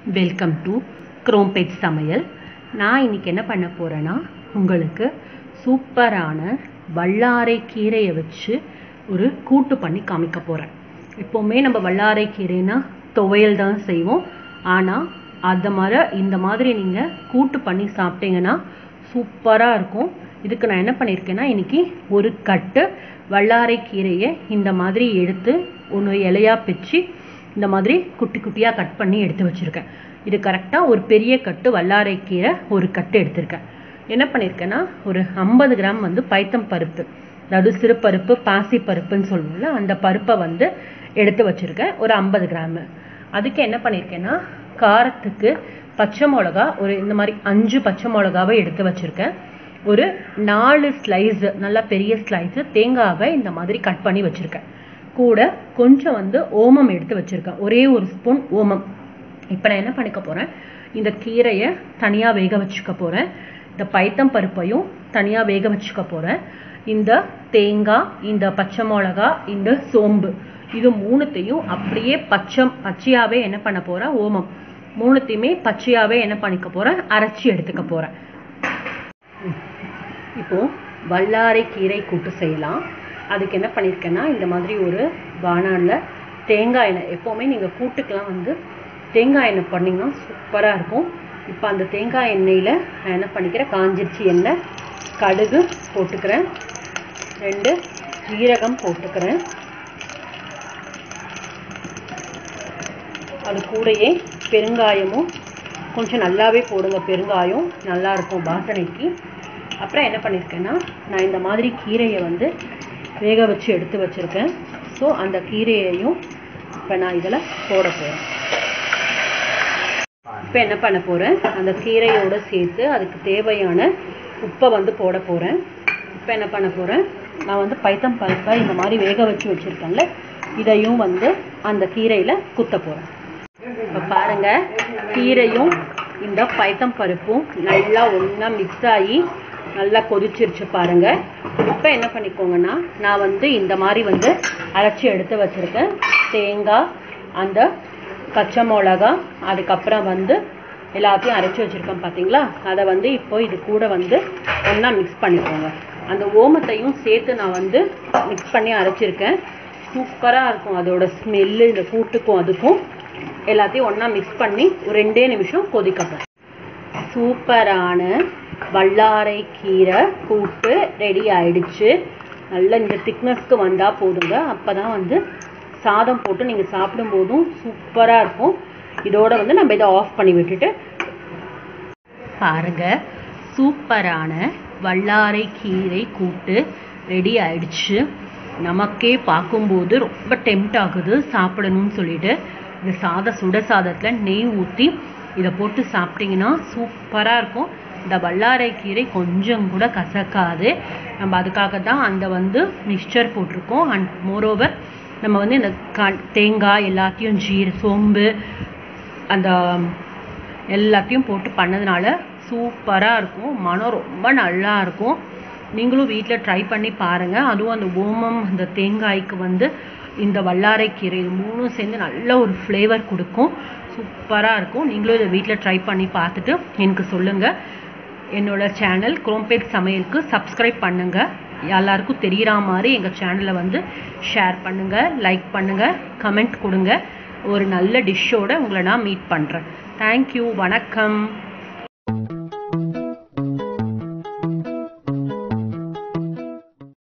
Welcome to Chromepet சமையல். நான் இன்னைக்கு என்ன பண்ண போகிறேன்னா, உங்களுக்கு சூப்பரான வல்லாரை கீரையை வச்சு ஒரு கூட்டு பண்ணி காமிக்க போகிறேன். எப்போவுமே நம்ம வல்லாரை கீரைனா துவையல் தான் செய்வோம். ஆனால் இந்த மாதிரி நீங்கள் கூட்டு பண்ணி சாப்பிட்டீங்கன்னா சூப்பராக இருக்கும். இதுக்கு நான் என்ன பண்ணியிருக்கேன்னா, இன்றைக்கி ஒரு கட்டு வல்லாரை கீரையை இந்த மாதிரி எடுத்து ஒன்று இலையாக பிச்சு இந்த மாதிரி குட்டி குட்டியாக கட் பண்ணி எடுத்து வச்சுருக்கேன். இது கரெக்டாக ஒரு பெரிய கட்டு வல்லாரை கீரை ஒரு கட்டு எடுத்திருக்கேன். என்ன பண்ணியிருக்கேன்னா, ஒரு 50 கிராம் பைத்தம் பருப்பு, அதாவது சிறுபருப்பு பாசி பருப்புன்னு சொல்லுவோம்ல, அந்த பருப்பை எடுத்து வச்சுருக்கேன். ஒரு 50 கிராமு. அதுக்கு என்ன பண்ணியிருக்கேன்னா, காரத்துக்கு பச்சை மிளகா ஒரு இந்த மாதிரி 5 பச்சை மிளகாவை எடுத்து வச்சுருக்கேன். ஒரு 4 ஸ்லைஸ், நல்லா பெரிய ஸ்லைஸு தேங்காவை இந்த மாதிரி கட் பண்ணி வச்சுருக்கேன். கூட கொஞ்சம் ஓமம் எடுத்து வச்சுருக்கேன், ஒரே ஒரு ஸ்பூன் ஓமம். இப்போ நான் என்ன பண்ணிக்க போகிறேன், இந்த கீரையை தனியாக வேக வச்சுக்க போகிறேன். இந்த பைத்தம் பருப்பையும் தனியாக வேக வச்சுக்க போகிறேன். இந்த தேங்காய், இந்த பச்சை மிளகா, இந்த சோம்பு, இது மூணுத்தையும் அப்படியே பச்சையாகவே என்ன பண்ண போகிறேன், ஓமம் மூணுத்தையுமே பச்சையாகவே என்ன பண்ணிக்க போகிறேன், அரைச்சி எடுத்துக்க போகிறேன். இப்போது வல்லாரை கீரை கூட்டு செய்யலாம். அதுக்கு என்ன பண்ணியிருக்கேன்னா, இந்த மாதிரி ஒரு வாணலில் தேங்காய் எண்ணெய், எப்போவுமே நீங்கள் கூட்டுக்கெலாம் தேங்காய் எண்ணெய் பண்ணிங்கன்னா சூப்பராக இருக்கும். இப்போ அந்த தேங்காய் எண்ணெயில் நான் என்ன பண்ணிக்கிறேன், காஞ்சிருச்சி எண்ணெய், கடுகு போட்டுக்கிறேன், 2 ஜீரகம் போட்டுக்கிறேன். அது கூடயே பெருங்காயமும் கொஞ்சம் நல்லாவே போடுங்க, பெருங்காயம் நல்லாயிருக்கும் வாசனைக்கு. அப்புறம் என்ன பண்ணியிருக்கேன்னா, நான் இந்த மாதிரி கீரையை வேக வச்சு எடுத்து வச்சுருக்கேன். ஸோ அந்த கீரையையும் இப்போ நான் இதில் போட போகிறேன். இப்போ என்ன பண்ண போகிறேன், அந்த கீரையோடு சேர்த்து அதுக்கு தேவையான உப்பை போட போகிறேன். இப்போ என்ன பண்ண போகிறேன், நான் பைத்தம் பருப்பை இந்த மாதிரி வேக வச்சு வச்சுருக்கேன்ல, இதையும் அந்த கீரையில் குத்த போகிறேன். இப்போ பாருங்கள், கீரையும் இந்த பைத்தம் பருப்பும் நல்லா ஒன்றா மிக்ஸ் ஆகி நல்லா கொதிச்சிருச்சு பாருங்கள். இப்போ என்ன பண்ணிக்கோங்கன்னா, நான் இந்த மாதிரி அரைச்சி எடுத்து வச்சுருக்கேன். தேங்காய், அந்த பச்சை மிளகா, அதுக்கப்புறம் எல்லாத்தையும் அரைச்சி வச்சுருக்கேன் பார்த்தீங்களா. அதை இப்போ இது கூட ஒன்றா மிக்ஸ் பண்ணிக்கோங்க. அந்த ஓமத்தையும் சேர்த்து நான் மிக்ஸ் பண்ணி அரைச்சிருக்கேன். சூப்பராக இருக்கும் அதோட ஸ்மெல்லு, இந்த கூட்டுக்கும் அதுக்கும். எல்லாத்தையும் ஒன்றா மிக்ஸ் பண்ணி ஒரு 2 நிமிஷம் கொதிக்கட்டும். சூப்பரான வல்லாரை கீரை கூட்டு ரெடி ஆயிடுச்சு. நல்லா இந்த திக்னஸ்க்கு வந்தால் போதுங்க. அப்போ தான் சாதம் போட்டு நீங்கள் சாப்பிடும்போதும் சூப்பராக இருக்கும். இதோட நம்ம இதை ஆஃப் பண்ணி விட்டுட்டு பாருங்கள், சூப்பரான வல்லாரை கீரை கூட்டு ரெடி ஆயிடுச்சு. நமக்கே பார்க்கும்போது ரொம்ப டெம்ட் ஆகுது சாப்பிடணும்னு சொல்லிட்டு. இந்த சுட சாதத்தில் நெய் ஊற்றி இதை போட்டு சாப்பிட்டிங்கன்னா சூப்பராக இருக்கும். இந்த வல்லாரை கீரை கொஞ்சம் கூட கசக்காது. நம்ம அதுக்காக தான் அந்த மிக்சர் போட்டிருக்கோம். அண்ட் மோரோவர் நம்ம இந்த தேங்காய் எல்லாத்தையும் சோம்பு அந்த எல்லாத்தையும் போட்டு பண்ணதுனால சூப்பராக இருக்கும். மனம் ரொம்ப நல்லா இருக்கும். நீங்களும் வீட்டில் ட்ரை பண்ணி பாருங்கள். அதுவும் அந்த ஓமம், அந்த தேங்காய்க்கு இந்த வல்லாரை கீரை, இது மூணும் சேர்ந்து நல்ல ஒரு ஃப்ளேவர் கொடுக்கும். சூப்பராக இருக்கும். நீங்களும் இதை வீட்டில் ட்ரை பண்ணி பார்த்துட்டு எனக்கு சொல்லுங்கள். என்னோடய சேனல் குரோம்பேட் சமையலுக்கு சப்ஸ்கிரைப் பண்ணுங்கள். எல்லாருக்கும் தெரிகிற மாதிரி எங்கள் சேனலை ஷேர் பண்ணுங்கள், லைக் பண்ணுங்கள், கமெண்ட் கொடுங்க. ஒரு நல்ல டிஷ்ஷோடு உங்களை நான் மீட் பண்ணுறேன். தேங்க்யூ, வணக்கம்.